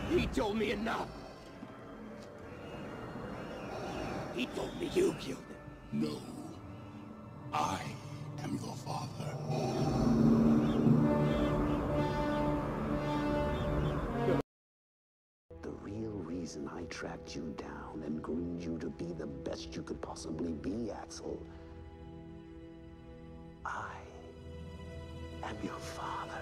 He told me enough. He told me you killed him. No. I am your father. The real reason I tracked you down and groomed you to be the best you could possibly be, Axel. I am your father.